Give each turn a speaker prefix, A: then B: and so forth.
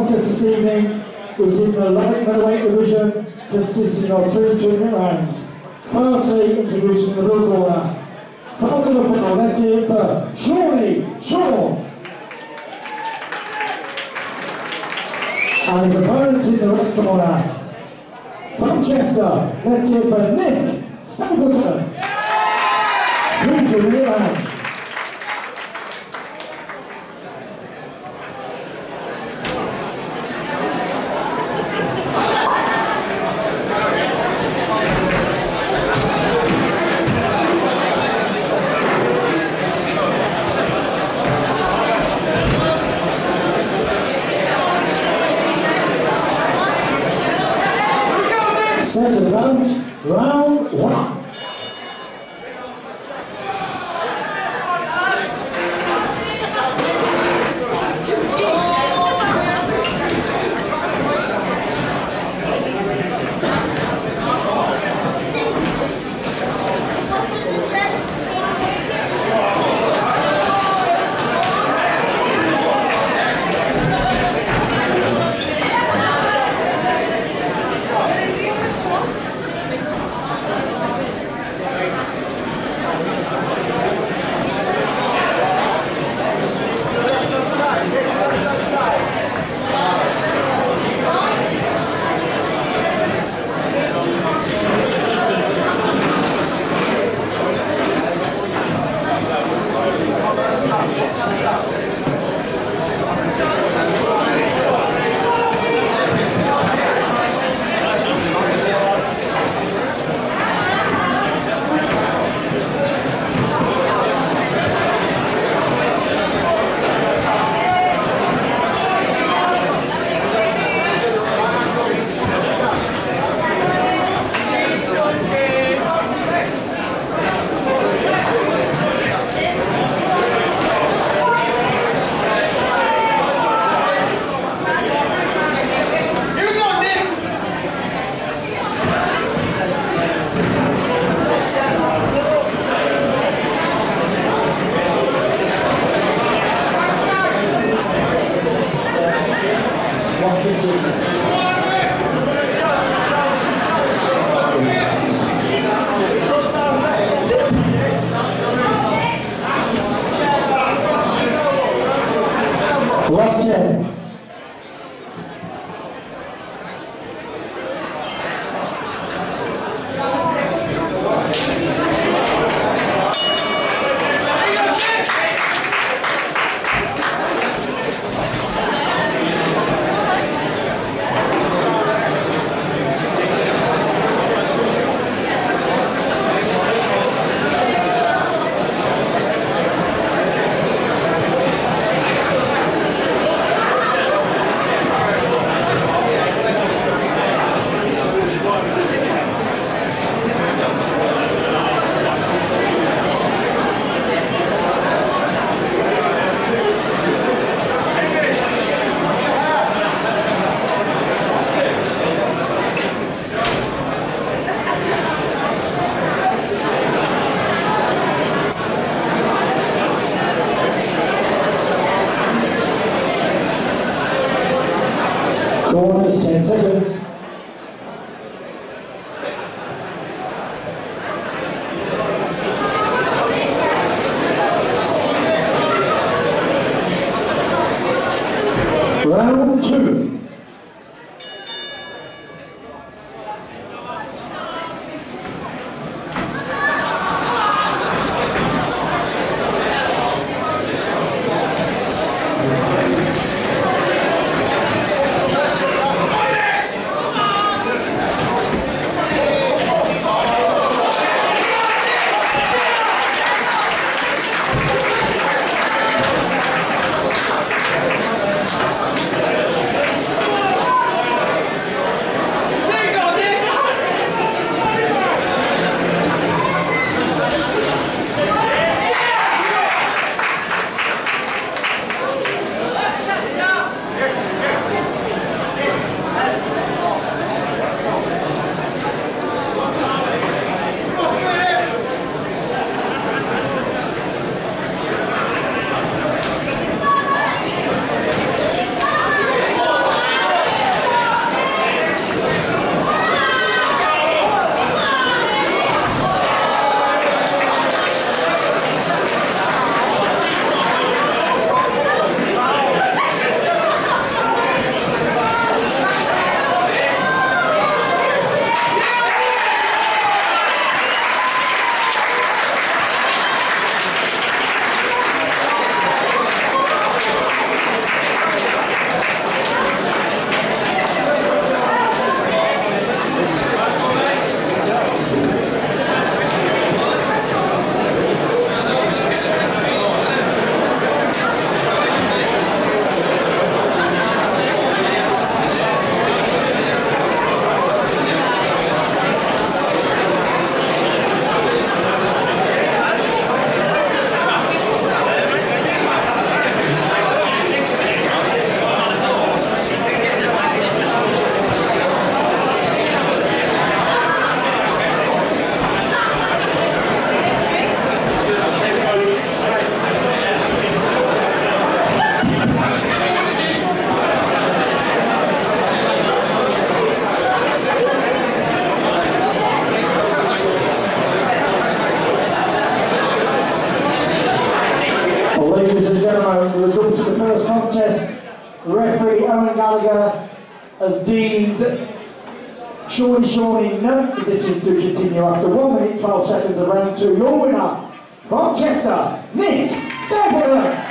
A: contest this evening is in the light middleweight division, consisting of 3 junior rounds. Firstly, introducing the blue corner. From Liverpool, let's hear it for Seanie Shaw. And his opponent in the red corner. From Chester, let's hear it for Nick Stapleton. 3 junior rounds. Second round, round 1. moment, the result of the first contest. Referee Owen Gallagher has deemed Seanie no position to continue after 1 minute 12 seconds of round 2. Your winner from Chester, Nick Stapleton.